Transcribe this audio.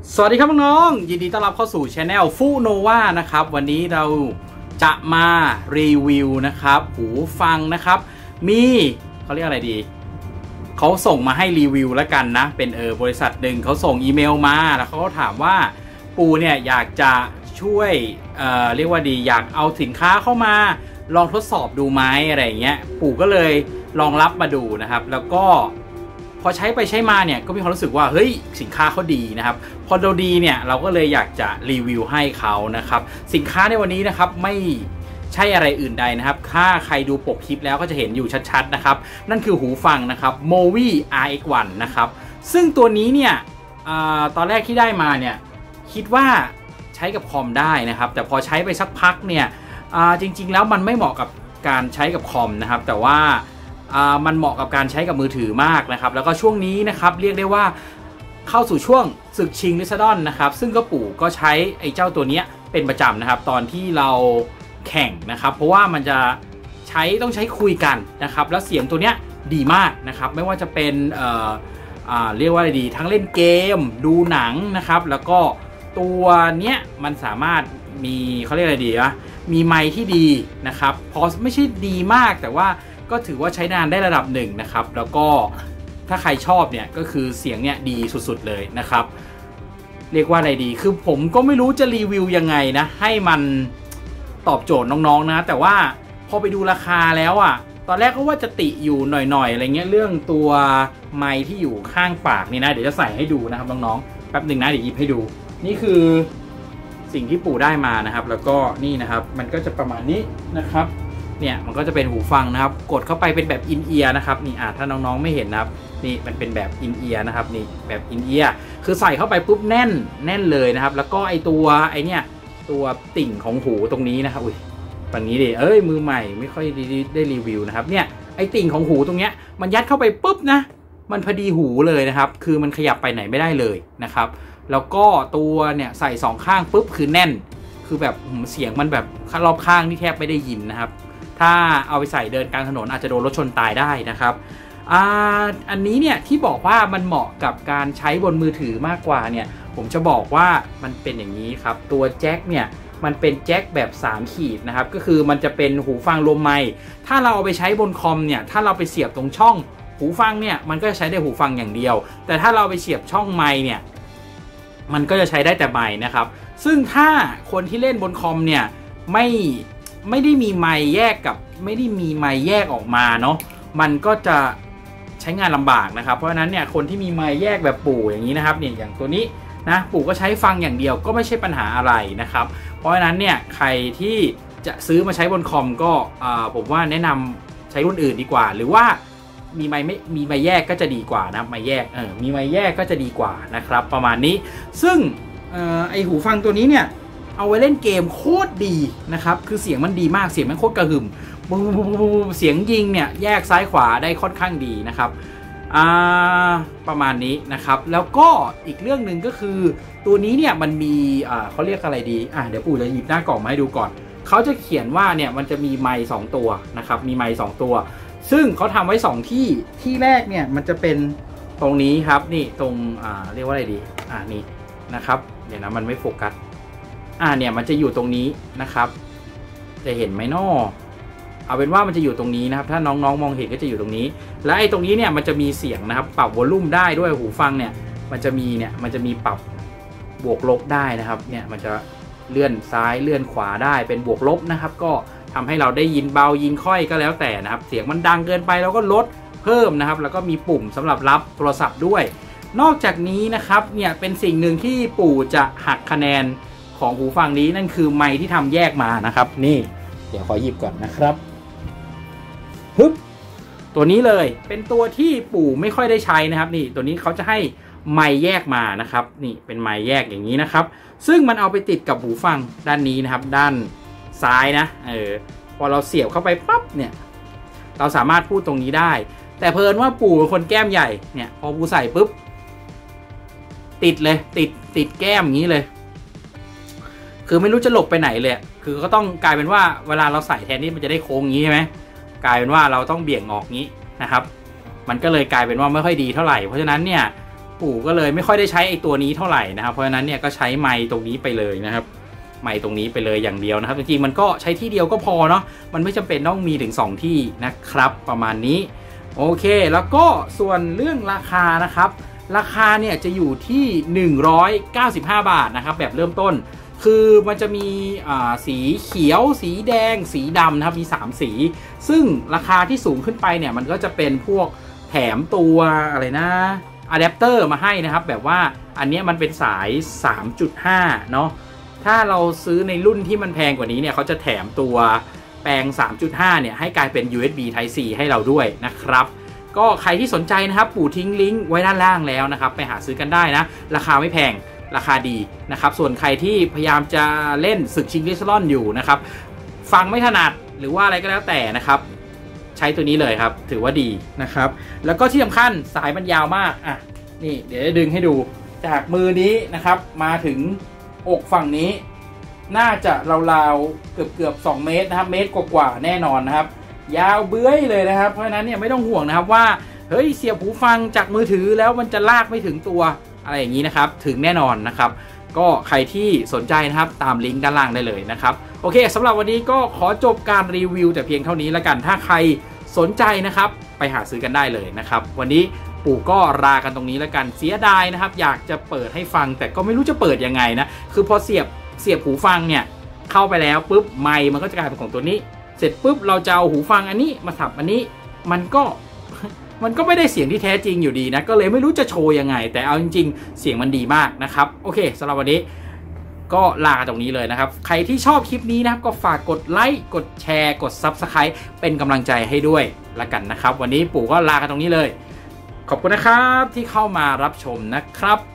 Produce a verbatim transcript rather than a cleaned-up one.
สวัสดีครับน้องๆยินดีต้อนรับเข้าสู่ช anel ฟูโนวานะครับวันนี้เราจะมารีวิวนะครับหูฟังนะครับมีเขาเรียกอะไรดีเขาส่งมาให้รีวิวแล้วกันนะเป็นเออบริษัทหนึ่งเขาส่งอีเมลมาแล้วเขาก็ถามว่าปูเนี่ยอยากจะช่วยเอ่อเรียกว่าดีอยากเอาสินค้าเข้ามาลองทดสอบดูไหมอะไรอย่างเงี้ยปู่ก็เลยลองรับมาดูนะครับแล้วก็พอใช้ไปใช้มาเนี่ยก็มีความรู้สึกว่าเฮ้ยสินค้าเขาดีนะครับพอเราดีเนี่ยเราก็เลยอยากจะรีวิวให้เขานะครับสินค้าในวันนี้นะครับไม่ใช่อะไรอื่นใดนะครับถ้าใครดูปกคลิปแล้วก็จะเห็นอยู่ชัดๆนะครับนั่นคือหูฟังนะครับ Movi อาร์ เอ็กซ์ วัน นะครับซึ่งตัวนี้เนี่ยอตอนแรกที่ได้มาเนี่ยคิดว่าใช้กับคอมได้นะครับแต่พอใช้ไปสักพักเนี่ยจริงๆแล้วมันไม่เหมาะกับการใช้กับคอมนะครับแต่ว่ามันเหมาะกับการใช้กับมือถือมากนะครับแล้วก็ช่วงนี้นะครับเรียกได้ว่าเข้าสู่ช่วงศึกชิงลิซาดอนนะครับซึ่งก็ปู่ก็ใช้ไอ้เจ้าตัวนี้เป็นประจำนะครับตอนที่เราแข่งนะครับเพราะว่ามันจะใช้ต้องใช้คุยกันนะครับแล้วเสียงตัวเนี้ยดีมากนะครับไม่ว่าจะเป็นเอ่ออ่าเรียกว่าอะไรดีทั้งเล่นเกมดูหนังนะครับแล้วก็ตัวเนี้ยมันสามารถมีเขาเรียกอะไรดีวะมีไมค์ที่ดีนะครับพอไม่ใช่ดีมากแต่ว่าก็ถือว่าใช้งานได้ระดับหนึ่งนะครับแล้วก็ถ้าใครชอบเนี่ยก็คือเสียงเนี่ยดีสุดๆเลยนะครับเรียกว่าอะไรดีคือผมก็ไม่รู้จะรีวิวยังไงนะให้มันตอบโจทย์น้องๆนะแต่ว่าพอไปดูราคาแล้วอ่ะตอนแรกก็ว่าจะติอยู่หน่อยๆอะไรเงี้ยเรื่องตัวไมค์ที่อยู่ข้างปากนี่นะเดี๋ยวจะใส่ให้ดูนะครับน้องๆแป๊บหนึ่งนะเดี๋ยวหยิบให้ดูนี่คือสิ่งที่ปู่ได้มานะครับแล้วก็นี่นะครับมันก็จะประมาณนี้นะครับเนี่ยมันก็จะเป็นหูฟังนะครับกดเข้าไปเป็นแบบอินเอียร์นะครับนี่อ่าถ้าน้องๆไม่เห็นนะครับนี่มันเป็นแบบอินเอียร์นะครับนี่แบบอินเอียร์คือใส่เข้าไปปุ๊บแน่นแน่นเลยนะครับแล้วก็ไอตัวไอเนี่ยตัวติ่งของหูตรงนี้นะครับอุ้ยฝั่งนี้ดิเอ้ยมือใหม่ไม่ค่อยได้รีวิวนะครับเนี่ยไอติ่งของหูตรงเนี้ยมันยัดเข้าไปปุ๊บนะมันพอดีหูเลยนะครับคือมันขยับไปไหนไม่ได้เลยนะครับแล้วก็ตัวเนี่ยใส่สองข้างปุ๊บคือแน่นคือแบบเสียงมันแบบรอบข้างที่แทบไม่ได้ยินนะครับถ้าเอาไปใส่เดินกลางถนนอาจจะโดนรถชนตายได้นะครับอ่าอันนี้เนี่ยที่บอกว่ามันเหมาะกับการใช้บนมือถือมากกว่าเนี่ยผมจะบอกว่ามันเป็นอย่างนี้ครับตัวแจ็คเนี่ยมันเป็นแจ็คแบบสามขีดนะครับก็คือมันจะเป็นหูฟังรวมไมค์ถ้าเราเอาไปใช้บนคอมเนี่ยถ้าเราไปเสียบตรงช่องหูฟังเนี่ยมันก็จะใช้ได้หูฟังอย่างเดียวแต่ถ้าเราไปเสียบช่องไมค์เนี่ยมันก็จะใช้ได้แต่ไมค์นะครับซึ่งถ้าคนที่เล่นบนคอมเนี่ยไม่ไม่ได้มีไมค์แยกกับไม่ได้มีไมค์แยกออกมาเนาะมันก็จะใช้งานลำบากนะครับเพราะฉะนั้นเนี่ยคนที่มีไมค์แยกแบบปู่อย่างนี้นะครับเนี่ยอย่างตัวนี้นะปู่ก็ใช้ฟังอย่างเดียวก็ไม่ใช่ปัญหาอะไรนะครับเพราะฉะนั้นเนี่ยใครที่จะซื้อมาใช้บนคอมก็ผมว่าแนะนำใช้รุ่นอื่นดีกว่าหรือว่ามีไมค์ไม่มีไมค์แยกก็จะดีกว่านะไมค์แยกเออมีไมค์แยกก็จะดีกว่านะครับประมาณนี้ซึ่งอไอหูฟังตัวนี้เนี่ยเอาไว้เล่นเกมโคตรดีนะครับคือเสียงมันดีมากเสียงมันโคตรกระหึ่มเสียงยิงเนี่ยแยกซ้ายขวาได้ค่อนข้างดีนะครับประมาณนี้นะครับแล้วก็อีกเรื่องหนึ่งก็คือตัวนี้เนี่ยมันมีเขาเรียกอะไรดีอ่ะเดี๋ยวปู่จะหยิบหน้ากล่องมาให้ดูก่อนเขาจะเขียนว่าเนี่ยมันจะมีไมค์สองตัวนะครับมีไมค์สองตัวซึ่งเขาทำไว้สองที่ที่แรกเนี่ยมันจะเป็นตรงนี้ครับนี่ตรงอ่าเรียกว่าอะไรดีอ่านี่นะครับเดี๋ยวนะมันไม่โฟกัสอ่าเนี่ยมันจะอยู่ตรงนี้นะครับจะเห็นไหมน้อเอาเป็นว่ามันจะอยู่ตรงนี้นะครับถ้าน้องๆมองเห็นก็จะอยู่ตรงนี้และไอ้ตรงนี้เนี่ยมันจะมีเสียงนะครับปรับวอลลุ่มได้ด้วยหูฟังเนี่ยมันจะมีเนี่ยมันจะมีปรับบวกลบได้นะครับเนี่ยมันจะเลื่อนซ้ายเลื่อนขวาได้เป็นบวกลบนะครับก็ทำให้เราได้ยินเบายินค่อยก็แล้วแต่นะครับเสียงมันดังเกินไปเราก็ลดเพิ่มนะครับแล้วก็มีปุ่มสำหรับรับโทรศัพท์ด้วยนอกจากนี้นะครับเนี่ยเป็นสิ่งหนึ่งที่ปู่จะหักคะแนนของหูฟังนี้นั่นคือไมค์ที่ทำแยกมานะครับนี่เดี๋ยวขอหยิบก่อนนะครับฮึบตัวนี้เลยเป็นตัวที่ปู่ไม่ค่อยได้ใช้นะครับนี่ตัวนี้เขาจะให้ไมค์แยกมานะครับนี่เป็นไมค์แยกอย่างนี้นะครับซึ่งมันเอาไปติดกับหูฟังด้านนี้นะครับด้านซ้ายนะเออพอเราเสียบเข้าไปปั๊บเนี่ยเราสามารถพูดตรงนี้ได้แต่เพลินว่าปู่เป็นคนแก้มใหญ่เนี่ยพอปู่ใส่ปุ๊บติดเลยติดติดแก้มอย่างนี้เลยคือไม่รู้จะหลบไปไหนเลยคือก็ต้องกลายเป็นว่าเวลาเราใส่แทนที่มันจะได้โค้งอย่างนี้ใช่ไหมกลายเป็นว่าเราต้องเบี่ยงออกงี้นะครับมันก็เลยกลายเป็นว่าไม่ค่อยดีเท่าไหร่เพราะฉะนั้นเนี่ยปู่ก็เลยไม่ค่อยได้ใช้ไอ้ตัวนี้เท่าไหร่นะครับเพราะฉะนั้นเนี่ยก็ใช้ไมค์ตรงนี้ไปเลยนะครับไมค์ตรงนี้ไปเลยอย่างเดียวนะครับจริงๆมันก็ใช้ที่เดียวก็พอเนาะมันไม่จำเป็นต้องมีถึงสองที่นะครับประมาณนี้โอเคแล้วก็ส่วนเรื่องราคานะครับราคาเนี่ยจะอยู่ที่หนึ่งร้อยเก้าสิบห้าบาทนะครับแบบเริ่มต้นคือมันจะมีสีเขียวสีแดงสีดำนะครับมีสามสีซึ่งราคาที่สูงขึ้นไปเนี่ยมันก็จะเป็นพวกแถมตัวอะไรนะอะแดปเตอร์มาให้นะครับแบบว่าอันนี้มันเป็นสาย สามจุดห้า เนาะถ้าเราซื้อในรุ่นที่มันแพงกว่านี้เนี่ยเขาจะแถมตัวแปลง สามจุดห้า เนี่ยให้กลายเป็น ยู เอส บี Type C ให้เราด้วยนะครับก็ใครที่สนใจนะครับปู่ทิ้งลิงก์ไว้ด้านล่างแล้วนะครับไปหาซื้อกันได้นะราคาไม่แพงราคาดีนะครับส่วนใครที่พยายามจะเล่นศึกชิงลิซลอนอยู่นะครับฟังไม่ถนัดหรือว่าอะไรก็แล้วแต่นะครับใช้ตัวนี้เลยครับถือว่าดีนะครับแล้วก็ที่สำคัญสายมันยาวมากอ่ะนี่เดี๋ยวจะดึงให้ดูจากมือนี้นะครับมาถึงอกฝั่งนี้น่าจะราวๆเกือบเกือบสองเมตรนะครับเมตรกว่าๆแน่นอนนะครับยาวเบื้อยเลยนะครับเพราะฉะนั้นเนี่ยไม่ต้องห่วงนะครับว่าเฮ้ยเสียบหูฟังจากมือถือแล้วมันจะลากไม่ถึงตัวอะไรอย่างนี้นะครับถึงแน่นอนนะครับก็ใครที่สนใจนะครับตามลิงก์ด้านล่างได้เลยนะครับโอเคสำหรับวันนี้ก็ขอจบการรีวิวแต่เพียงเท่านี้แล้วกันถ้าใครสนใจนะครับไปหาซื้อกันได้เลยนะครับวันนี้ปู่ก็ลากันตรงนี้แล้วกันเสียดายนะครับอยากจะเปิดให้ฟังแต่ก็ไม่รู้จะเปิดยังไงนะคือพอเสียบเสียบหูฟังเนี่ยเข้าไปแล้วปุ๊บไมค์มันก็จะกลายเป็นของตัวนี้เสร็จปุ๊บเราจะเอาหูฟังอันนี้มาสับอันนี้มันก็มันก็ไม่ได้เสียงที่แท้จริงอยู่ดีนะก็เลยไม่รู้จะโชว์ยังไงแต่เอาจริงๆเสียงมันดีมากนะครับโอเคสำหรับวันนี้ก็ลาตรงนี้เลยนะครับใครที่ชอบคลิปนี้นะครับก็ฝากกดไลค์กดแชร์กด ซับสไครบ์ เป็นกำลังใจให้ด้วยละกันนะครับวันนี้ปู่ก็ลากันตรงนี้เลยขอบคุณนะครับที่เข้ามารับชมนะครับ